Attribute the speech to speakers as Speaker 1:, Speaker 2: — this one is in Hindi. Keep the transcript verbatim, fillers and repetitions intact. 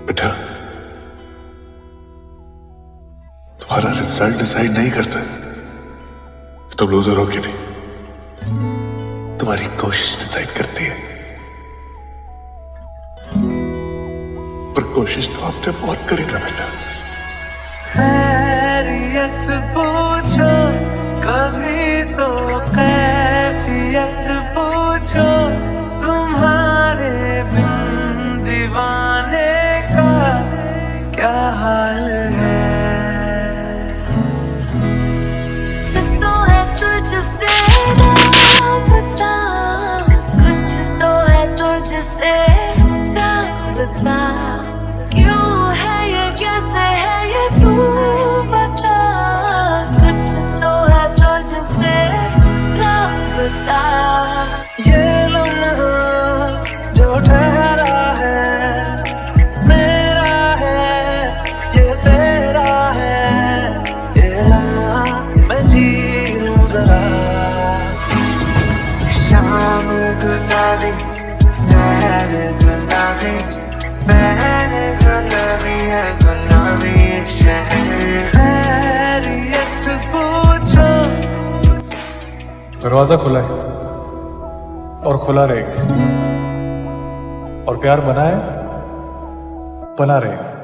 Speaker 1: बेटा, तुम्हारा रिजल्ट डिसाइड नहीं करता तुम लूजर हो कि नहीं, तुम्हारी कोशिश डिसाइड करती है। पर कोशिश तो आपने बहुत करी ना बेटा।
Speaker 2: खैरियत पूछो कभी तो कैफियत पूछो, तुम्हारे बिन दीवाने का क्या हाल है।
Speaker 3: तो है तुझसे राबता, कुछ तो है तुझसे राबता, क्यों है ये कैसे है ये तू बता, कुछ तो है तुझसे राबता।
Speaker 2: ये लम्हा जो ठहरा है मेरा है, ये तेरा है, ये लम्हा मैं जी लूं जरा। शाम गुलाबी शहर गुलाबी, बहन गुलाबी है गुलाबी शहर। खैरियत पूछो।
Speaker 4: दरवाजा खुला है और खुला रहेगा, और प्यार बना है बना रहेगा।